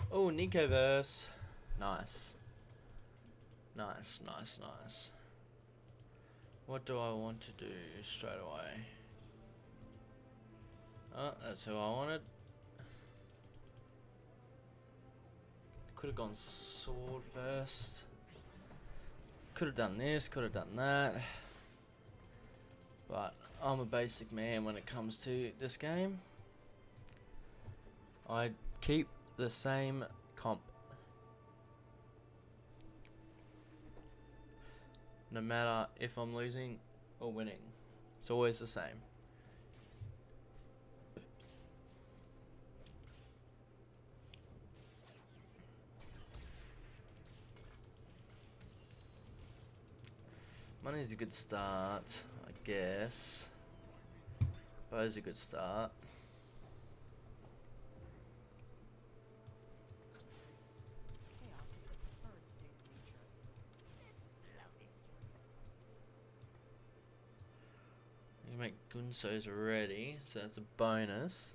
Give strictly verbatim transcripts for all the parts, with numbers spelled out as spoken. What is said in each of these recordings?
Oh, Nicoverse. Nice. Nice, nice, nice. What do I want to do straight away? Oh, that's who I wanted. Could have gone sword first. Could have done this, could have done that. But I'm a basic man when it comes to this game. I keep the same comp. No matter if I'm losing or winning. It's always the same. Money's a good start, I guess. Bow's a good start. You make Gunsos already, so that's a bonus.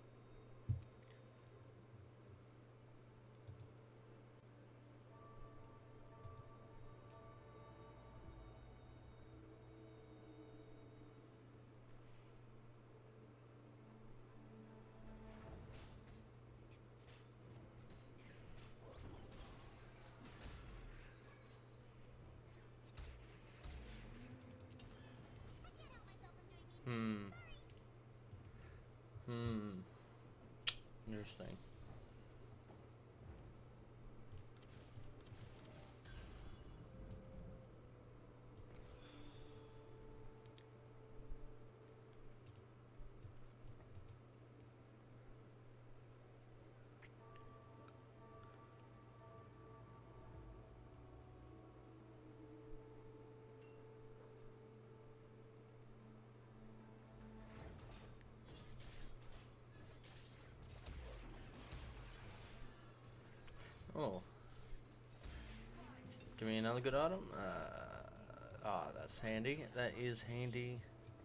Hmm. Hmm. Interesting. Oh. Give me another good item. Uh, ah, that's handy. That is handy.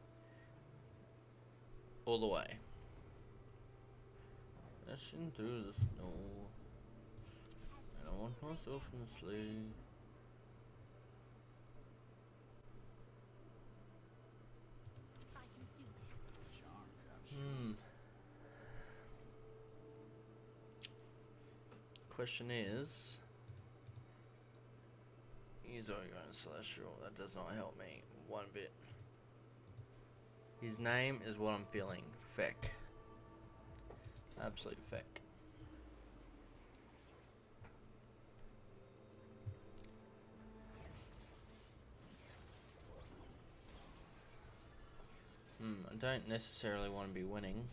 All the way. Dashing through the snow. And I want myself in the sleigh. Hmm. Question is, he's already going celestial. That does not help me one bit. His name is what I'm feeling. Feck. Absolute feck. Hmm. I don't necessarily want to be winning.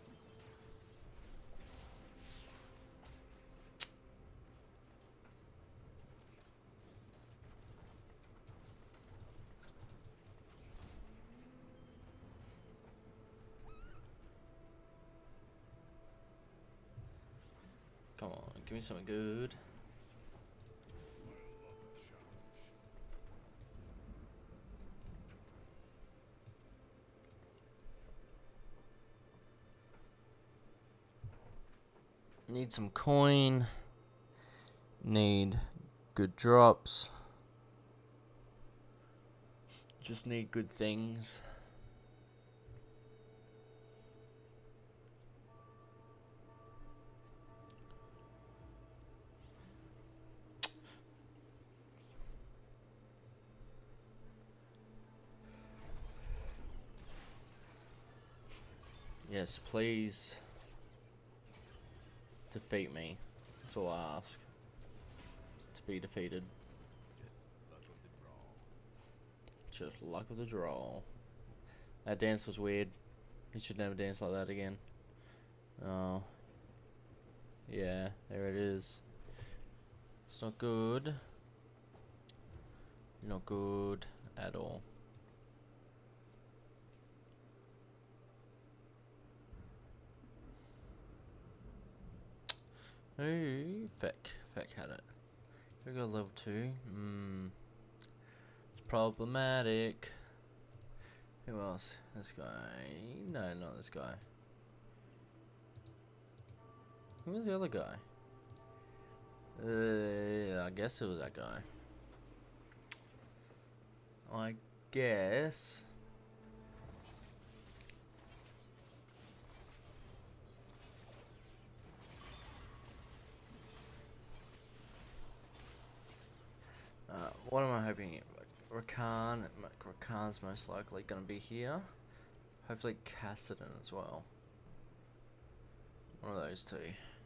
Come on, give me something good. Need some coin. Need good drops. Just need good things. Yes, please defeat me. That's all I ask. To be defeated. Just luck of the draw. Just luck of the draw. That dance was weird. He should never dance like that again. Oh. Yeah, there it is. It's not good. Not good at all. Hey, Feck. Feck had it. We got level two. Hmm. It's problematic. Who else? This guy. No, not this guy. Who was the other guy? Uh, I guess it was that guy. I guess. Uh, what am I hoping? Rakan. Rakan's most likely going to be here. Hopefully Cassidy as well. One of those two.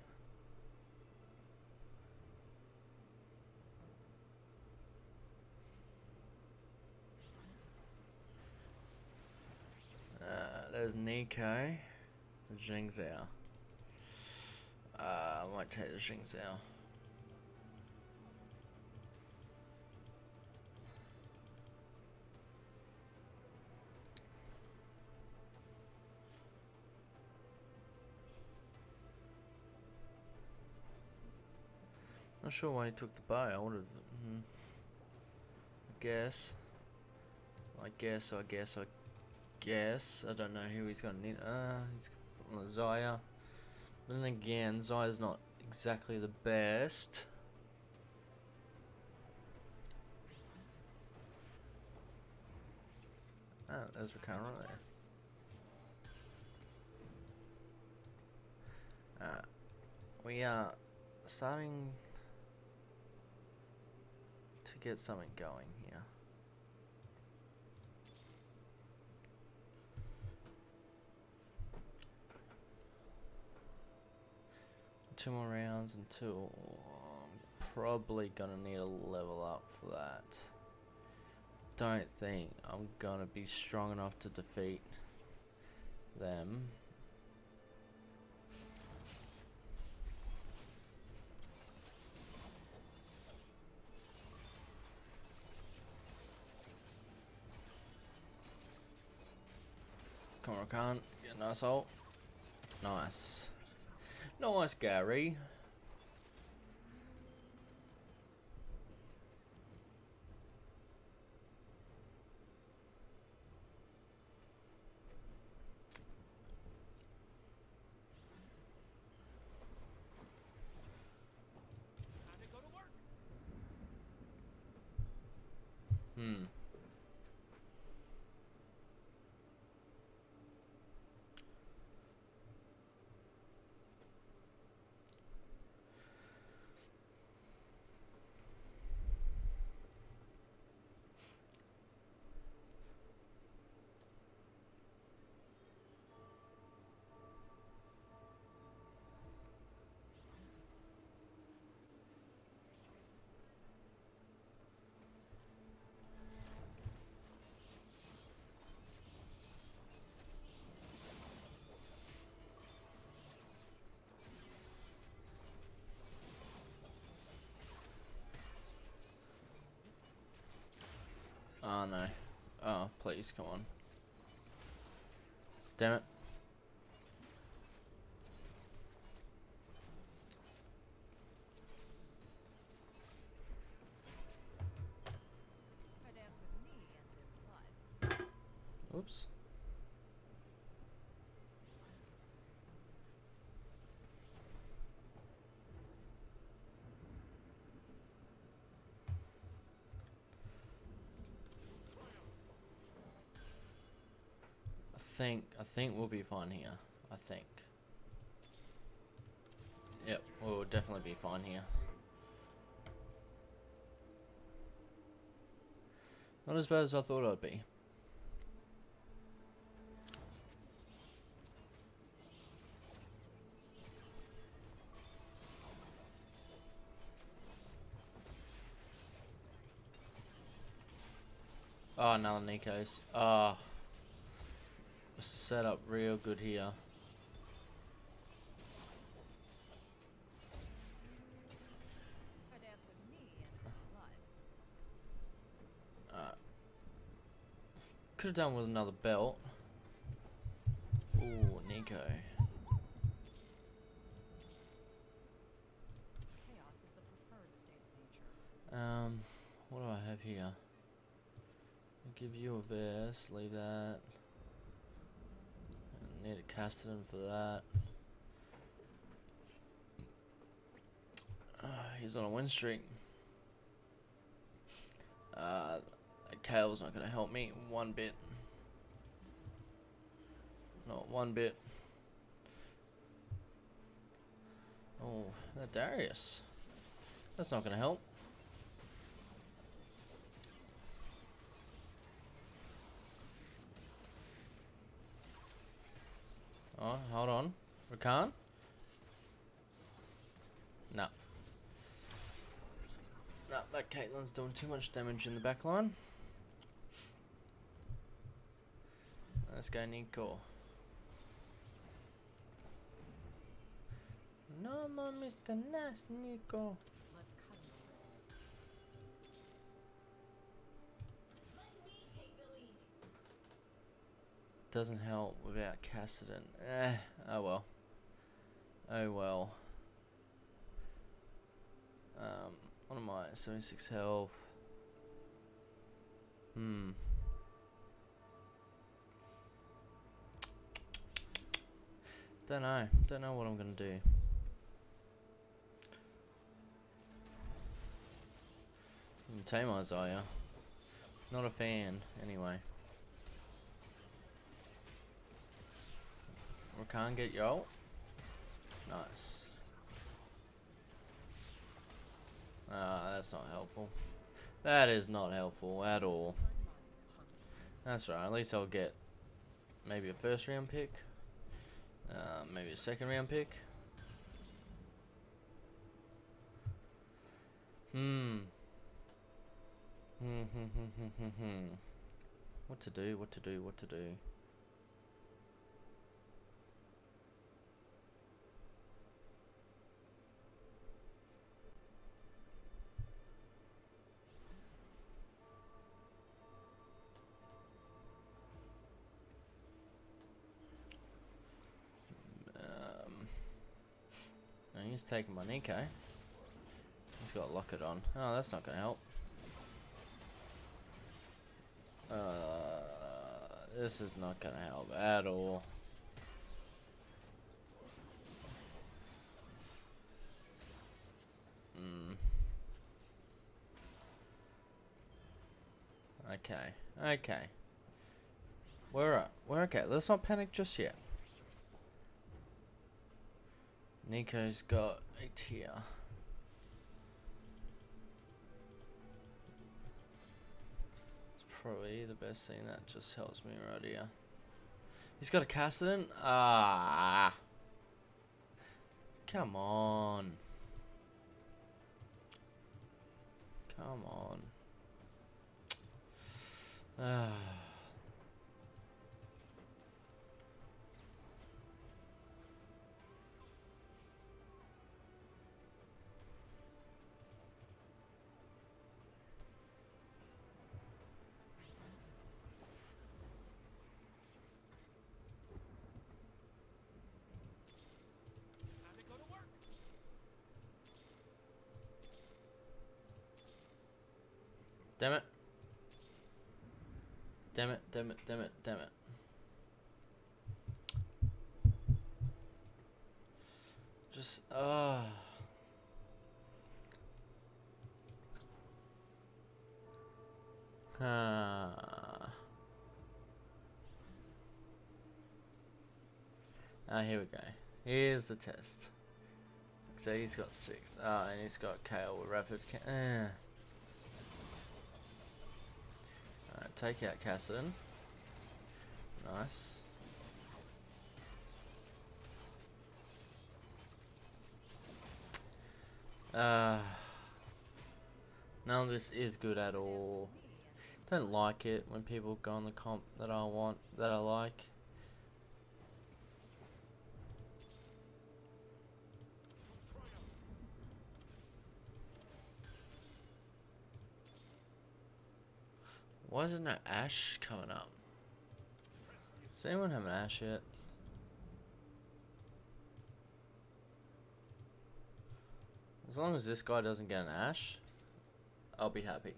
Uh, there's Nico. Jing Zhao. Uh, I might take the Jing Zhao. Not sure why he took the bow. I would have. Mm, I guess. I guess. I guess. I guess. I don't know who he's going to need. Uh, he's on Zaya. But then again, Zaya's not exactly the best. Oh, there's Rakan right there. Uh, we are starting to get something going here. Two more rounds until I'm probably gonna need a level up for that. Don't think I'm gonna be strong enough to defeat them. Come on, Rakan. Get a nice ult. Nice. Nice, Gary. Hmm. Oh no. Oh, please, come on. Damn it. Oops. I think I think we'll be fine here. I think. Yep, we'll definitely be fine here. Not as bad as I thought I'd be. Oh, another Nico's. Ah, oh, set up real good here. Uh, could have done with another belt. Ooh, Nico. Um, what do I have here? I'll give you a vest, leave that. I need a Castellan for that. Uh, he's on a win streak. Uh, Kale's not going to help me one bit. Not one bit. Oh, that Darius. That's not going to help. Oh, hold on. Rakan? No. No, that Caitlyn's doing too much damage in the back line. Let's go Nico. No more Mister Nice Nico. Let's cut him a Let me take the lead. Doesn't help without Cassidy. Eh, oh well. Oh well. Um, what am I? seventy-six health. Hmm. Don't know. Don't know what I'm gonna do. You can tame Isaiah. Not a fan, anyway. We can't get yo. Nice. Ah, that's not helpful. That is not helpful at all. That's right. At least I'll get maybe a first round pick. Uh, maybe a second round pick. Hmm. Hmm, hmm, hmm, hmm, hmm, hmm. What to do, what to do, what to do. Um, no, he's taking my Nico. He's got Locket on. Oh, that's not going to help. Uh, this is not going to help at all. Hmm. Okay. Okay. We're up. We're okay. Let's not panic just yet. Nico's got a tier. It's probably the best thing that just helps me right here. He's got a Cassidy. Ah. Come on. Come on. Ah. Time to go to work. Damn it. Damn it, damn it, damn it, damn it. Just, ah. Uh. Ah. Ah, here we go. Here's the test. So he's got six. Ah, and he's got Kale with rapid. Ca eh. Alright, take out Cassidy. Nice. Uh, none of this is good at all. Don't like it when people go on the comp that I want, that I like. Why isn't there Ash coming up? Does anyone have an Ash yet? As long as this guy doesn't get an Ash, I'll be happy.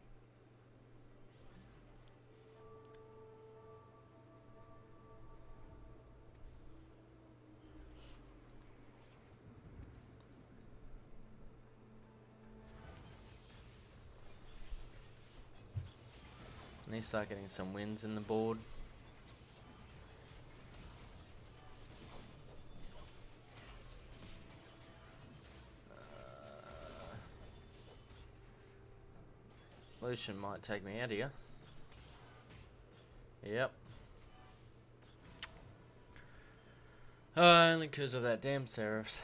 need to start getting some wins in the board. Uh, Lucian might take me out here. Yep. Uh, only because of that damn Seraphs.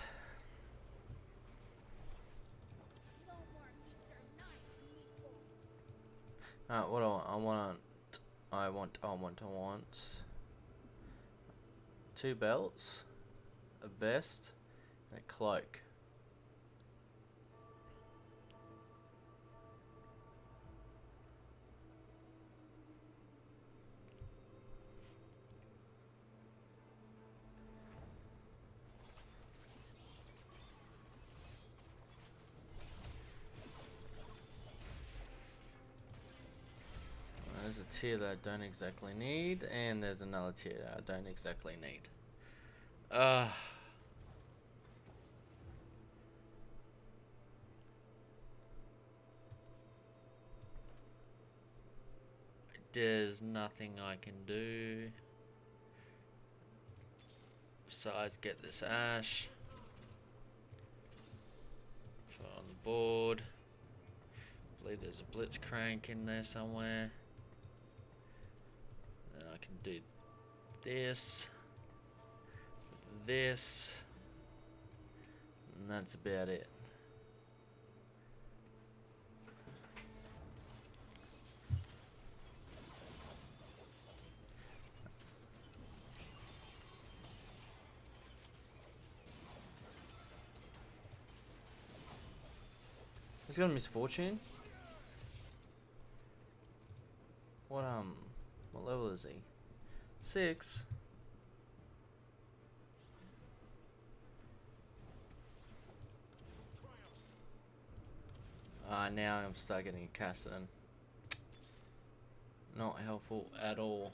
No more Mister Nice Meatball. Alright, what do I want? I want, I want, I want two belts, a vest, and a cloak. There's a tier that I don't exactly need, and there's another tier that I don't exactly need. Uh, there's nothing I can do besides get this ash. Put it on the board. I believe there's a blitz crank in there somewhere. Then I can do this, this, and that's about it. He's got a misfortune. What um, what level is he? Six. Ah, uh, now I'm start getting casted in. Not helpful at all.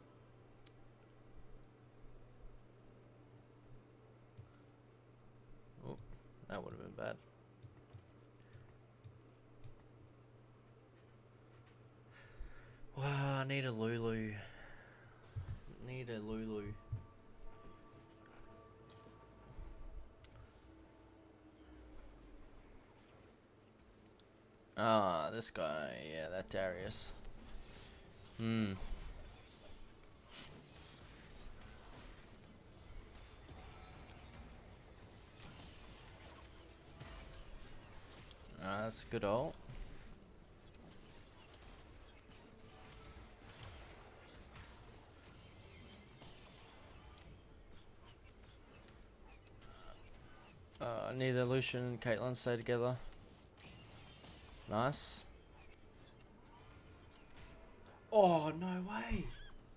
Oh, that would have been bad. Wow, I need a Lulu. Need a Lulu. Ah, this guy, yeah, that Darius. Hmm. Ah, that's a good ult. Uh, neither Lucian and Caitlyn stay together. Nice. Oh, no way.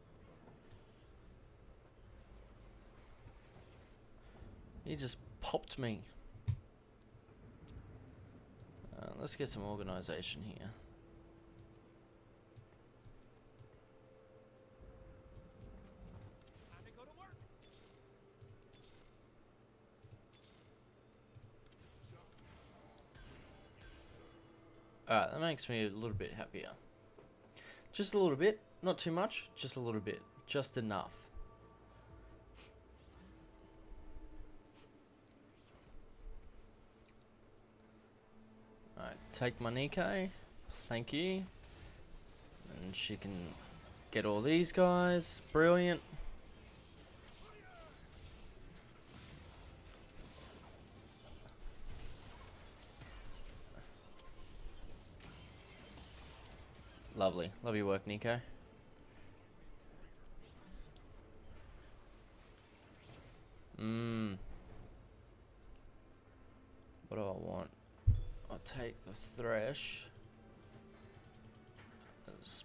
He just popped me. Uh, let's get some organization here. Time to go to work. Alright, that makes me a little bit happier. Just a little bit, not too much, just a little bit, just enough. Alright, take my Nikkei, thank you. And she can get all these guys, brilliant. Lovely. Love your work, Nico. Mmm. What do I want? I'll take the Thresh. As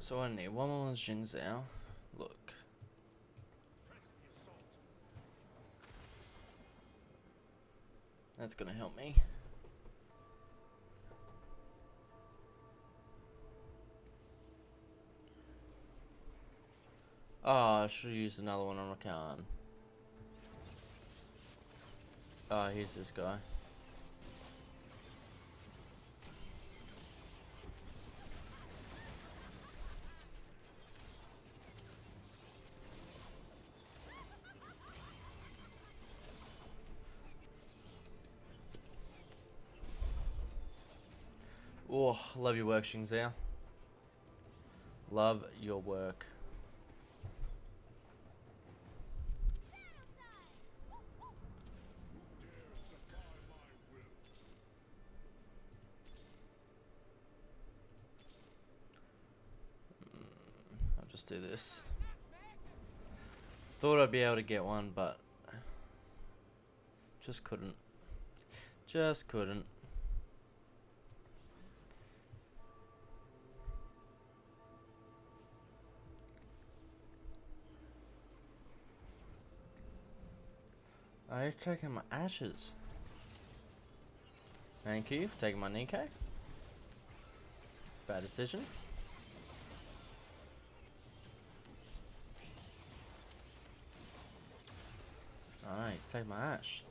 So I need one more Jingzhou. Look. That's gonna help me. Oh, I should have used another one on a Khan. Oh, here's this guy. Oh, love your work, Xingzhou. Love your work. I'll just do this. Thought I'd be able to get one, but just couldn't. Just couldn't. I was taking my ashes. Thank you for taking my Nikkei. Bad decision. Alright, take my ash.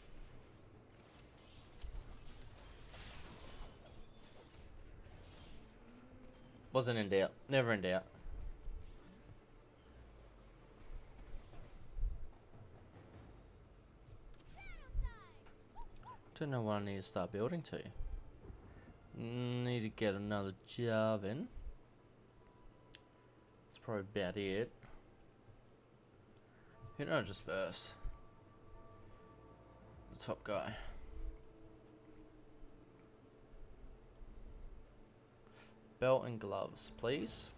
Wasn't in doubt. Never in doubt. Don't know what I need to start building to. Need to get another job in. That's probably about it. Who knows just first? The top guy. Belt and gloves, please.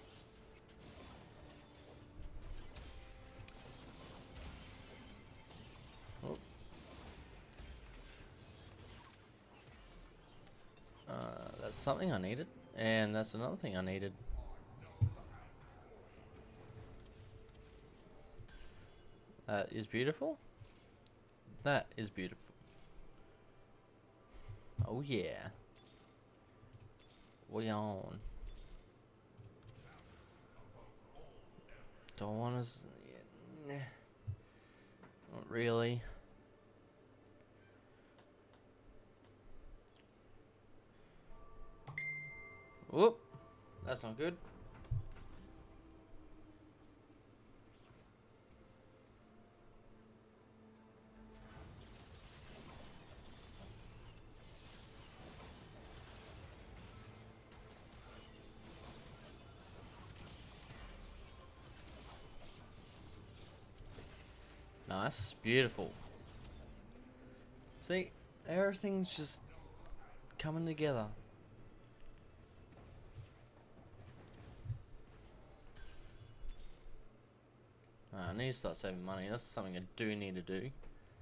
Oh. Uh, that's something I needed, and that's another thing I needed. That is beautiful. That is beautiful. Oh yeah. We on. Don't want us. Yeah, nah. Not really. Whoop. That's not good. Nice, beautiful. See, everything's just coming together. Uh, I need to start saving money. That's something I do need to do.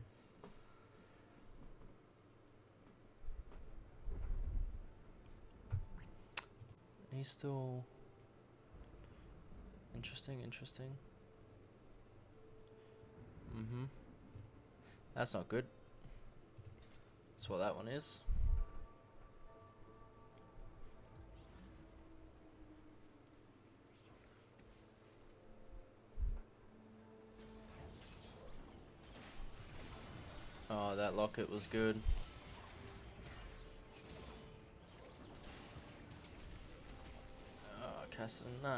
He's still interesting, interesting. Mm-hmm. That's not good. That's what that one is. Oh, that locket was good. Oh, Castle, no.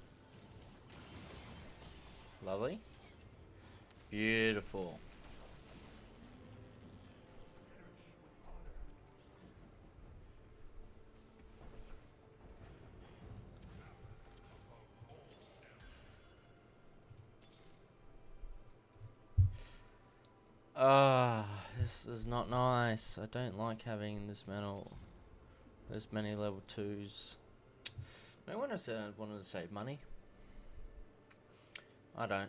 Lovely. Beautiful. Ah, this is not nice. I don't like having this metal. This many level twos. No wonder I said I wanted to save money. I don't.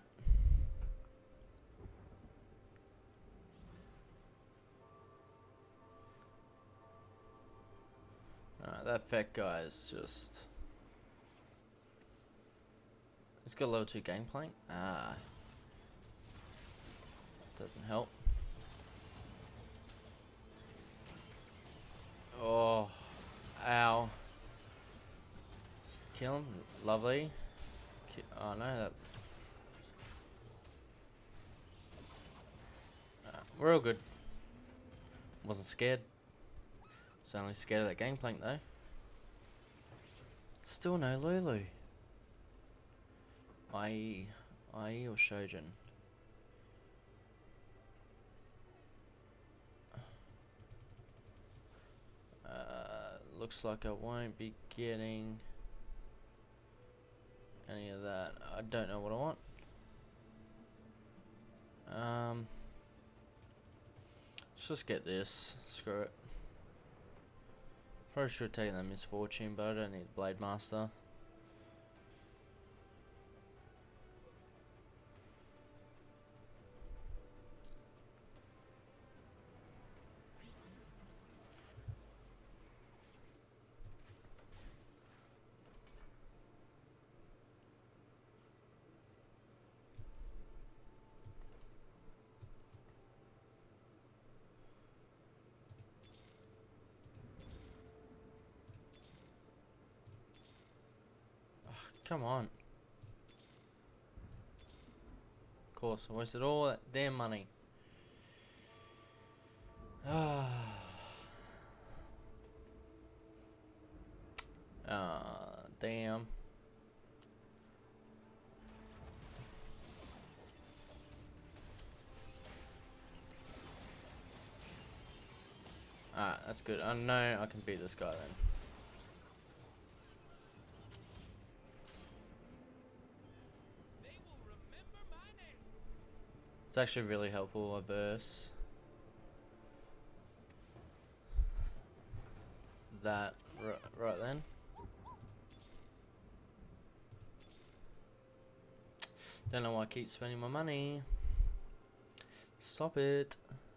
Alright, that fat guy is just... It's got level two gangplank. Ah. Doesn't help. Oh. Ow. Kill him. Lovely. Ki oh no, that. Uh, we're all good. Wasn't scared. Was only scared of that gangplank though. Still no Lulu. I E. I E or Shojin? Uh, looks like I won't be getting any of that. I don't know what I want. Um, let's just get this. Screw it. Probably should have taken that misfortune, but I don't need Blade Master. Come on. Of course, I wasted all that damn money. Ah. Ah, damn. Alright, that's good. I know I can beat this guy then. They will remember my name. It's actually really helpful, a verse. That right, right then. Don't know why I keep spending my money. Stop it.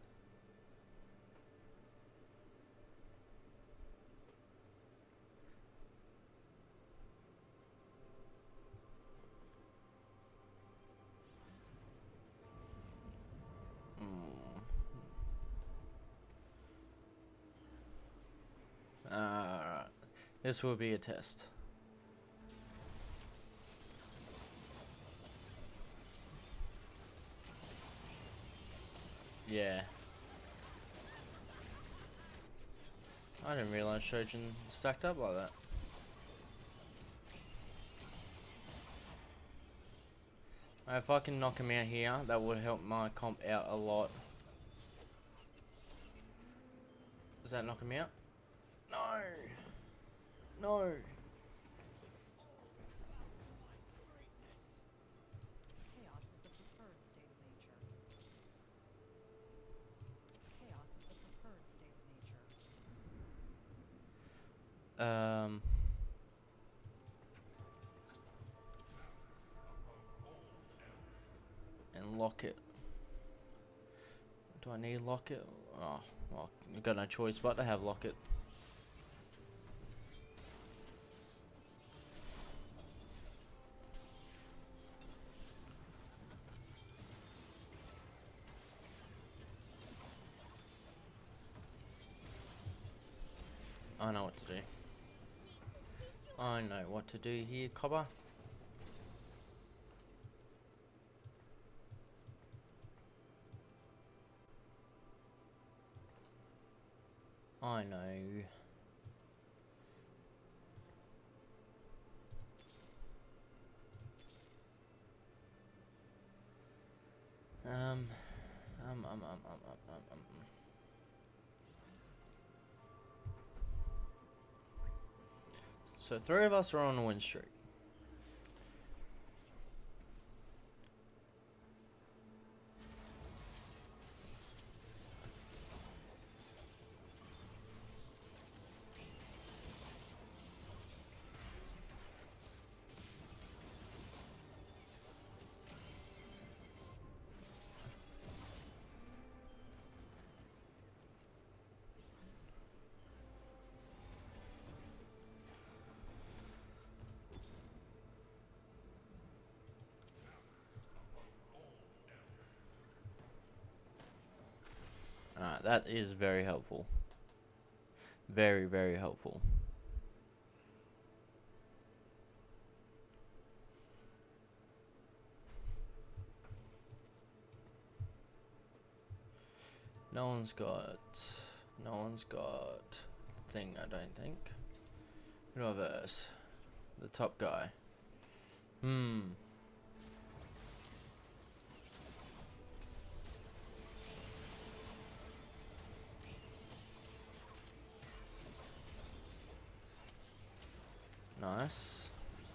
Alright. This will be a test. Yeah. I didn't realize Shojin stacked up like that. If I can knock him out here, that would help my comp out a lot. Does that knock him out? No! No! Chaos is the preferred state of nature. Chaos is the preferred state of nature. Um... And lock it. Do I need lock it? Oh, well, I've got no choice but to have lock it. I know what to do. I know what to do here, Cobber. I know. Um, um, um, um, um, um, um, um. So three of us are on a win streak. Alright, that is very helpful. Very, very helpful. No one's got... No one's got... thing, I don't think. Universe. The top guy. Hmm. Nice.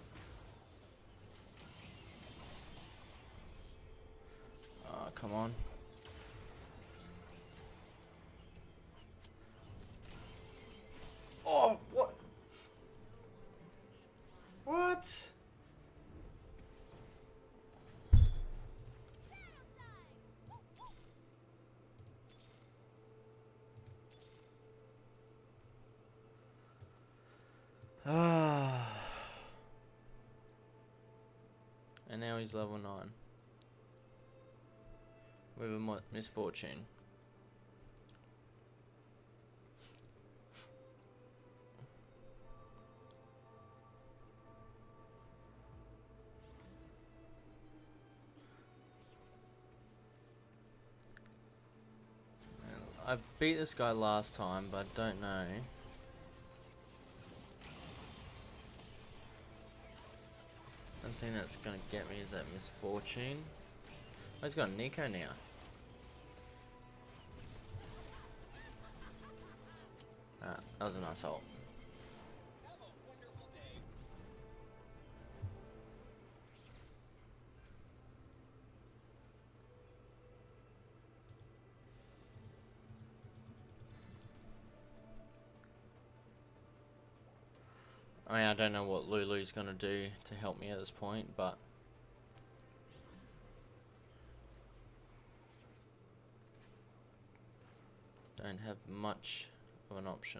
Oh, come on. Oh, what? What? Ah. And now he's level nine. With a mo- misfortune. I beat this guy last time, but I don't know. One thing that's gonna get me is that misfortune. Oh, he's got Nico now. Ah, that was a nice ult. Have a wonderful day. I mean, I don't know what Lulu's gonna do to help me at this point, but don't have much of an option.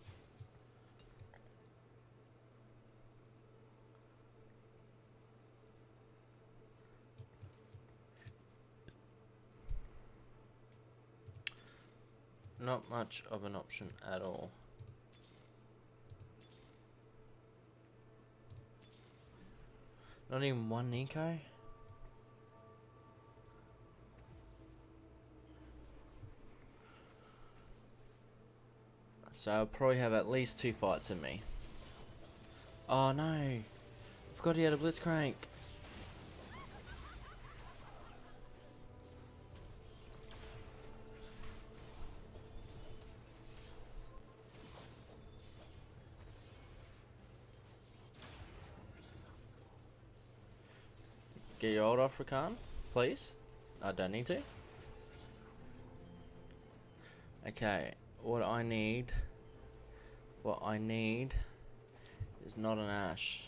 Not much of an option at all. Not even one Nico? So I'll probably have at least two fights in me. Oh no! I forgot he had a Blitzcrank. Get your ult off, Rakan, please. I don't need to. Okay, what I need, what I need is not an Ash.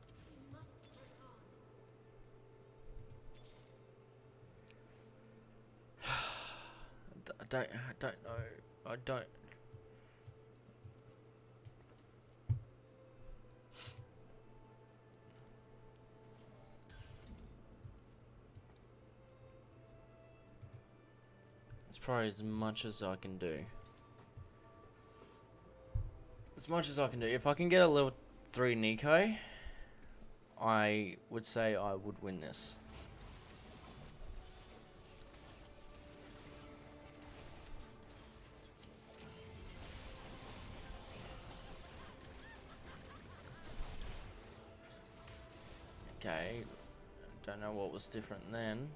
I don't, I don't know. I don't. It's probably as much as I can do. As much as I can do. If I can get a level three Nico, I would say I would win this. Okay, don't know what was different then.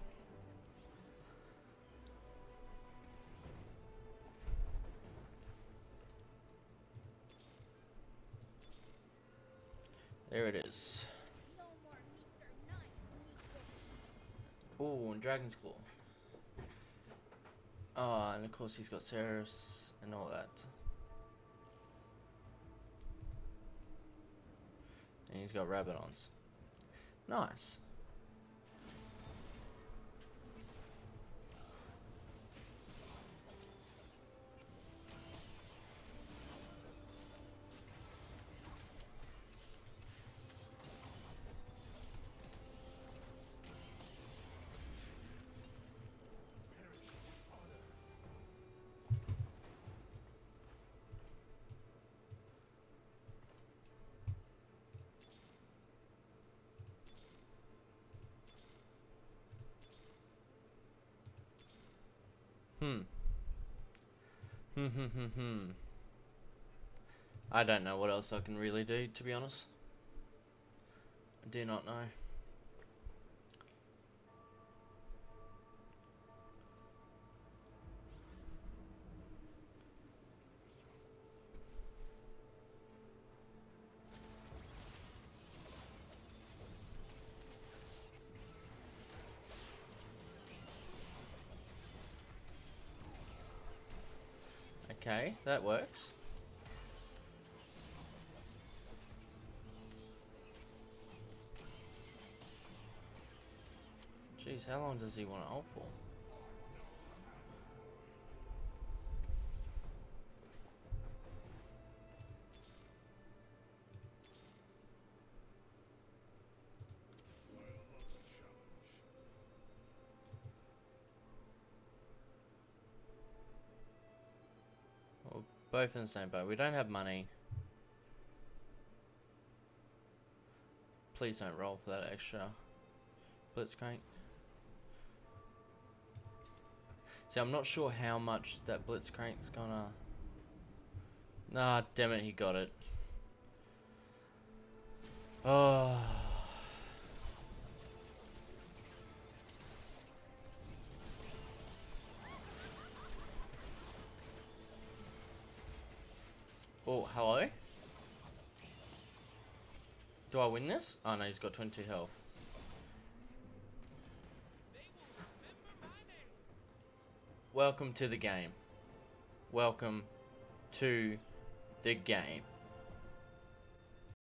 There it is. No more Mister Nice, Nico. Oh, and Dragon's Claw. Oh, and of course he's got Ceres and all that. And he's got Rabadons. Nice. Hmm. Hmm hmm hmm hmm. I don't know what else I can really do, to be honest. I do not know. Okay, that works. Jeez, how long does he want to ult for? Well, both in the same boat. We don't have money. Please don't roll for that extra blitzcrank. See, I'm not sure how much that blitzcrank's gonna... Nah, damn it, he got it. Oh. Oh, hello? Do I win this? Oh no, he's got twenty-two health. Welcome to the game. Welcome to the game.